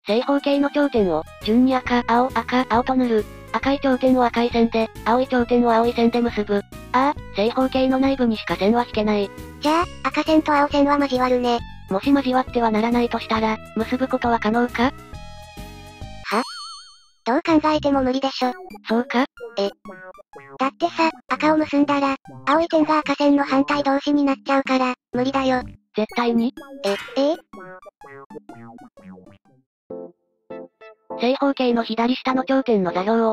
正方形の頂点を、順に赤、青と塗る。赤い頂点を赤い線で、青い頂点を青い線で結ぶ。正方形の内部にしか線は引けない。 じゃあ、赤線と青線は交わるね。 もし交わってはならないとしたら、結ぶことは可能か？ どう考えても無理でしょ。 そうか？ だってさ、赤を結んだら、青い点が赤線の反対同士になっちゃうから、無理だよ。 絶対に？正方形の左下の頂点の座標を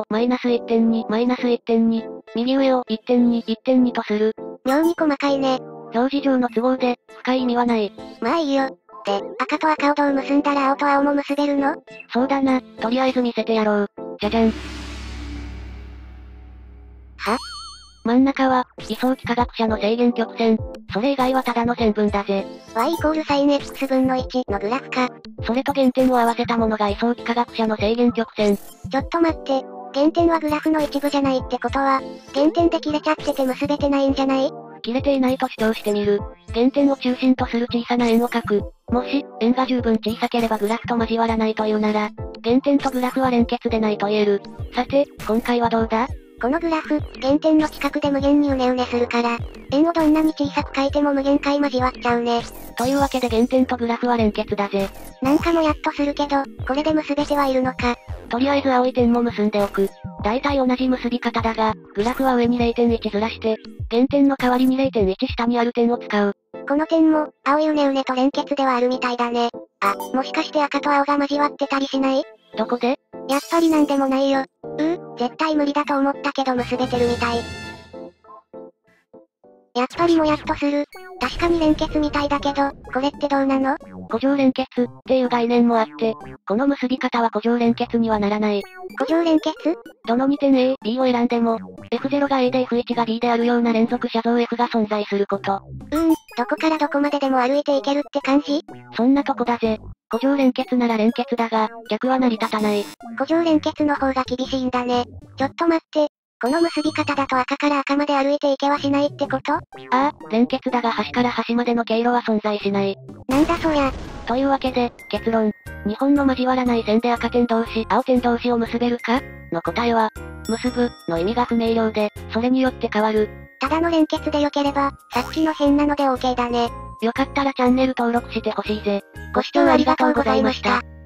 -1.2、右上を1.2とする。 妙に細かいね。 表示上の都合で、深い意味はない。 まあいいよ。で、赤と赤をどう結んだら青と青も結べるの？ そうだな、とりあえず見せてやろう。じゃじゃん。真ん中は、位相幾何学者の正弦曲線。それ以外はただの線分だぜ。 y=sin x分の1のグラフか。 それと原点を合わせたものが位相幾何学者の正弦曲線。 ちょっと待って。原点はグラフの一部じゃないってことは、原点で切れちゃってて結べてないんじゃない？ 切れていないと主張してみる。原点を中心とする小さな円を描く。もし、円が十分小さければグラフと交わらないというなら、原点とグラフは連結でないと言える。さて、今回はどうだ？ このグラフ、原点の近くで無限にうねうねするから、円をどんなに小さく書いても無限回交わっちゃうね。 というわけで原点とグラフは連結だぜ。 なんかもやっとするけど、これで結べてはいるのか。 とりあえず青い点も結んでおく。大体同じ結び方だが、グラフは上に 0.1 ずらして、原点の代わりに 0.1 下にある点を使う。 この点も、青いうねうねと連結ではあるみたいだね。もしかして赤と青が交わってたりしない？ どこで？ やっぱりなんでもないよ。絶対無理だと思ったけど結べてるみたい。やっぱりもやっとする。確かに連結みたいだけど、これってどうなの？ 弧状連結っていう概念もあって、この結び方は弧状連結にはならない。 弧状連結？ どの2点 A、B を選んでも、F0 が A で F1 が B であるような連続写像 F が存在すること。 どこからどこまででも歩いていけるって感じ？ そんなとこだぜ。弧状連結なら連結だが、逆は成り立たない。 弧状連結の方が厳しいんだね。ちょっと待って。この結び方だと赤から赤まで歩いていけはしないってこと？ 連結だが端から端までの経路は存在しない。 なんだそりゃ。 というわけで、結論。日本の交わらない線で赤点同士、青点同士を結べるか？の答えは、結ぶ、の意味が不明瞭で、それによって変わる。 ただの連結で良ければ、さっきの変なので OK だね。 よかったらチャンネル登録してほしいぜ。 ご視聴ありがとうございました。